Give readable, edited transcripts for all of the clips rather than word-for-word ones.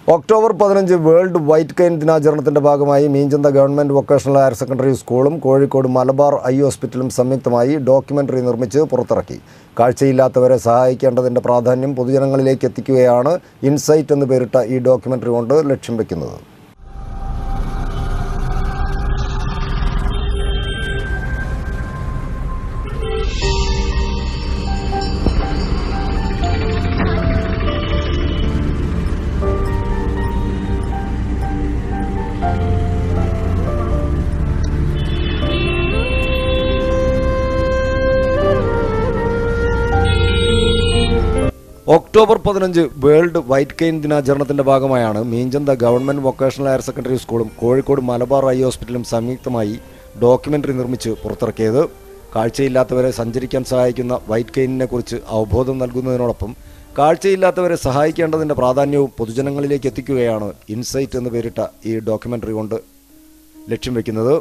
October 15 world white cane ദിനാചരണത്തിന്റെ ഭാഗമായി Meenchanda government vocational higher secondary സ്കൂളും കോഴിക്കോട് മലബാർ ഐ ഹോസ്പിറ്റലും സംയുക്തമായി ഡോക്യുമെന്ററി നിർമ്മിച്ച് പുറത്തിറക്കി. കാഴ്ചയില്ലാത്തവരെ സഹായിക്കേണ്ടതിന്റെ പ്രാധാന്യം പൊതുജനങ്ങളിലേക്ക് എത്തിക്കുകയാണ് ഇൻസൈറ്റ് എന്ന് പേരിട്ട ഈ ഡോക്യുമെന്ററി കൊണ്ട് ലക്ഷ്യം വെക്കുന്നത്. ഒക്ടോബർ 15 വേൾഡ് വൈറ്റ് കെയിൻ ദിനാചരണത്തിന്റെ ഭാഗമായാണ് Meenchanda government vocational higher secondary സ്കൂളും കോഴിക്കോട് മലബാർ ഐ ഹോസ്പിറ്റലും സംയുക്തമായി ഡോക്യുമെന്ററി നിർമ്മിച്ച് പുറത്തിറക്കിയത്. കാഴ്ചയില്ലാത്തവരെ സഞ്ചരിക്കാൻ സഹായിക്കുന്ന വൈറ്റ് കെയിനിനെ കുറിച്ച് അവബോധം നൽകുന്നതിനോടൊപ്പം കാഴ്ചയില്ലാത്തവരെ സഹായിക്കേണ്ടതിന്റെ പ്രാധാന്യവും പൊതുജനങ്ങളിലേക്ക് എത്തിക്കുകയാണ് ഇൻസൈറ്റ് എന്ന് പേരിട്ട ഈ ഡോക്യുമെന്ററി കൊണ്ട് ലക്ഷ്യം വെക്കുന്നത്.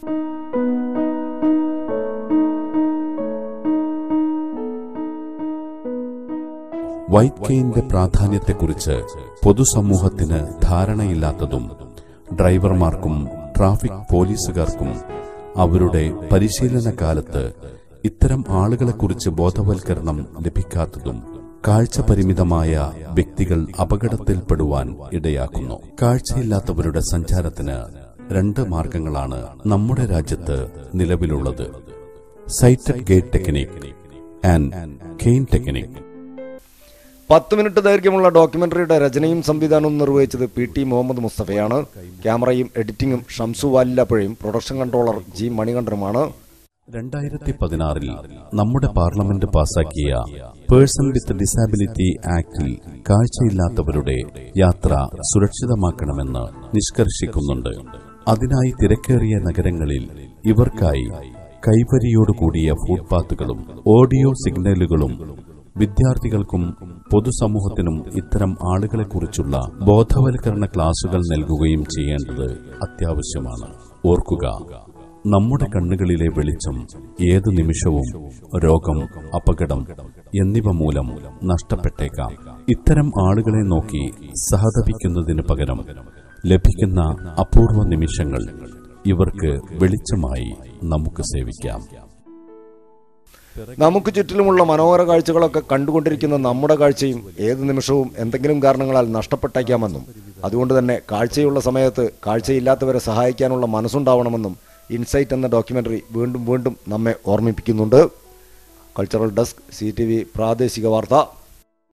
വൈറ്റ് കെയിന്റെ പ്രാധാന്യത്തെക്കുറിച്ച് പൊതുസമൂഹത്തിന് ധാരണയില്ലാത്തതും ഡ്രൈവർമാർക്കും ട്രാഫിക് പോലീസുകാർക്കും അവരുടെ പരിശീലന കാലത്ത് ഇത്തരം ആളുകളെക്കുറിച്ച് ബോധവൽക്കരണം ലഭിക്കാത്തതും കാഴ്ച പരിമിതമായ വ്യക്തികൾ അപകടത്തിൽപ്പെടുവാൻ ഇടയാക്കുന്നു. കാഴ്ചയില്ലാത്തവരുടെ സഞ്ചാരത്തിന് 2 മാർഗങ്ങളാണ് നമ്മുടെ രാജ്യത്ത് നിലവിലുള്ളത്: sighted guide technique and cane technique. 10 minute ദൈർഘ്യമുള്ള ഡോക്യുമെന്ററിയുടെ രചനയും സംവിധാനവും നിർവഹിച്ചത് PT മുഹമ്മദ് മുസ്തഫയാണ്. ക്യാമറയും എഡിറ്റിംഗും ഷംസു വാലില്ലാപ്പുഴയും പ്രൊഡക്ഷൻ കൺട്രോളർ G മണികണ്ഠനുമാണ്. 2016 നമ്മുടെ പാർലമെന്റ് പാസാക്കിയ പേഴ്സൺ വിത്ത് ഡിസാബിലിറ്റി ആക്ടിൽ കാഴ്ചയില്ലാത്തവരുടെ യാത്ര സുരക്ഷിതമാക്കണമെന്ന് നിഷ്കർഷിക്കുന്നുണ്ട്. അതിനായി തിരക്കേറിയ നഗരങ്ങളിൽ ഇവർക്കായി കൈവരിയോടുകൂടിയ ഫുട്പാത്തുകളും ഓഡിയോ സിഗ്നലുകളും വിദ്യാർത്ഥികൾക്കും പൊതുസമൂഹത്തിനും ഇത്തരം ആളുകളെക്കുറിച്ചുള്ള ബോധവൽക്കരണ ക്ലാസുകൾ നൽകുകയും ചെയ്യേണ്ടത് അത്യാവശ്യമാണ്. ഓർക്കുക, നമ്മുടെ കണ്ണുകളിലെ വെളിച്ചം ഏതു നിമിഷവും രോഗം, അപകടം എന്നിവ മൂലം നഷ്ടപ്പെട്ടേക്കാം. ഇത്തരം ആളുകളെ നോക്കി സഹതപിക്കുന്നതിന് പകരം ലഭിക്കുന്ന അപൂർവ നിമിഷങ്ങൾ ഇവർക്ക് വെളിച്ചമായി നമുക്ക് സേവിക്കാം. നമുക്ക് ചുറ്റിലുമുള്ള മനോഹര കാഴ്ചകളൊക്കെ കണ്ടുകൊണ്ടിരിക്കുന്ന നമ്മുടെ കാഴ്ചയും ഏതു നിമിഷവും എന്തെങ്കിലും കാരണങ്ങളാൽ നഷ്ടപ്പെട്ടേക്കാമെന്നും അതുകൊണ്ട് തന്നെ കാഴ്ചയുള്ള സമയത്ത് കാഴ്ചയില്ലാത്തവരെ സഹായിക്കാനുള്ള മനസ്സുണ്ടാവണമെന്നും ഇൻസൈറ്റ് എന്ന ഡോക്യുമെന്ററി വീണ്ടും നമ്മെ ഓർമ്മിപ്പിക്കുന്നുണ്ട്. കൾച്ചറൽ ഡെസ്ക് CTV പ്രാദേശിക വാർത്ത.